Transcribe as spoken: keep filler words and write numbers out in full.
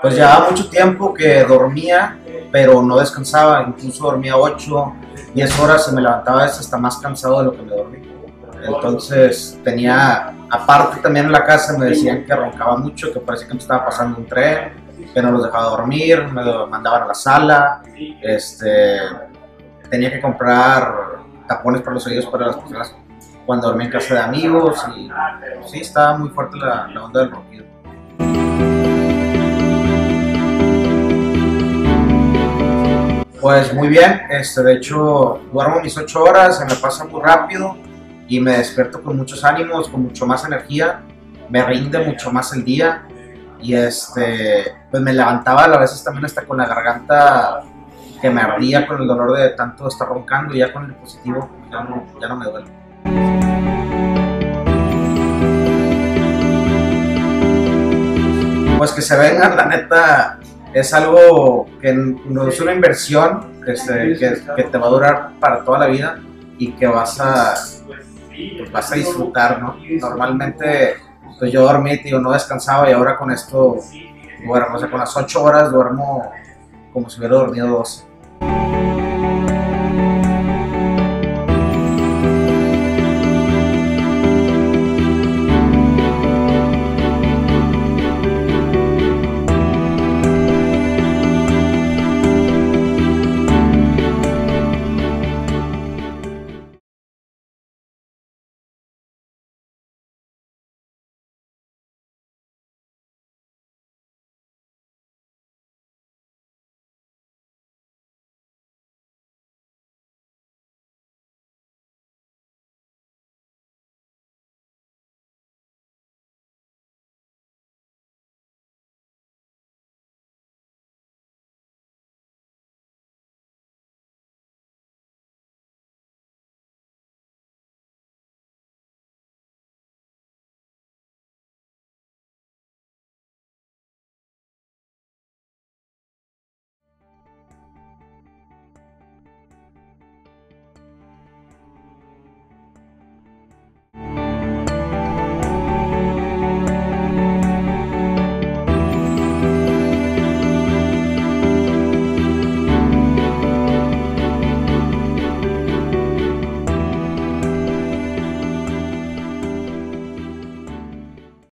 Pues llevaba mucho tiempo que dormía, pero no descansaba, incluso dormía ocho, diez horas y me levantaba a veces hasta más cansado de lo que me dormí. Entonces tenía, aparte también en la casa me decían que roncaba mucho, que parecía que me estaba pasando un tren, que no los dejaba dormir, me mandaban a la sala, este, tenía que comprar tapones para los oídos para las personas cuando dormía en casa de amigos y sí, estaba muy fuerte la, la onda del ronquido. Pues muy bien, este, de hecho duermo mis ocho horas, se me pasa muy rápido y me despierto con muchos ánimos, con mucho más energía, me rinde mucho más el día y este, pues me levantaba a veces también hasta con la garganta que me ardía con el dolor de tanto estar roncando y ya con el dispositivo ya no, ya no me duele. Pues que se vengan, la neta, es algo que no es una inversión este, que, que te va a durar para toda la vida y que vas a, pues vas a disfrutar, ¿no? Normalmente pues yo dormí, tío, no descansaba y ahora con esto duermo, o sea, con las ocho horas duermo como si hubiera dormido doce.